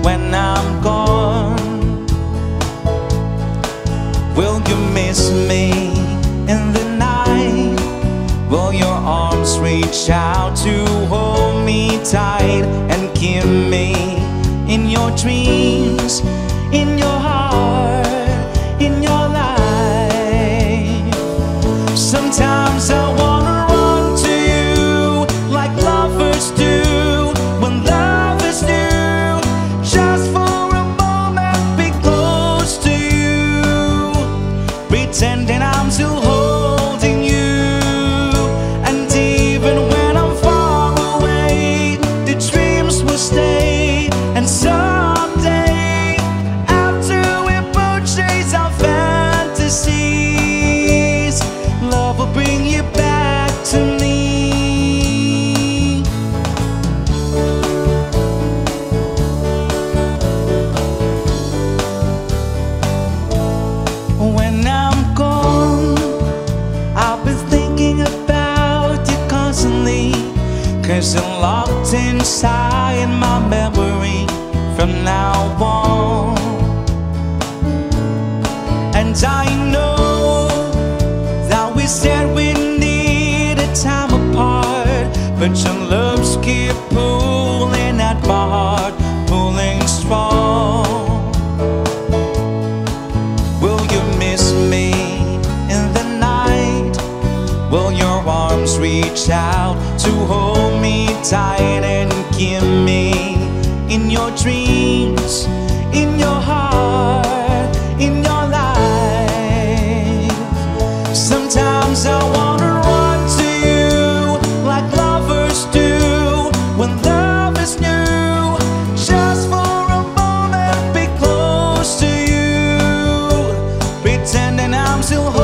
when I'm gone? Will you miss me in the night? Will your arms reach out to hold me tight and keep me in your dreams, in your heart, in your life? Sometimes I wanna run to you like lovers do when love is new. Just for a moment be close to you, pretending I'm still holding you. And even when I'm far away, the dreams will stay. And someday, after we both chase our fantasies, love will bring you back to me. When I'm gone, I'll be thinking about you constantly, 'cause you're locked inside my memory from now on. And I know that we said we needed time apart, but your loves keep pulling at my heart, pulling strong. Will you miss me in the night? Will your arms reach out to hold me tight and keep me in your dreams, in your heart, in your life? Sometimes I wanna run to you like lovers do when love is new. Just for a moment be close to you, pretending I'm still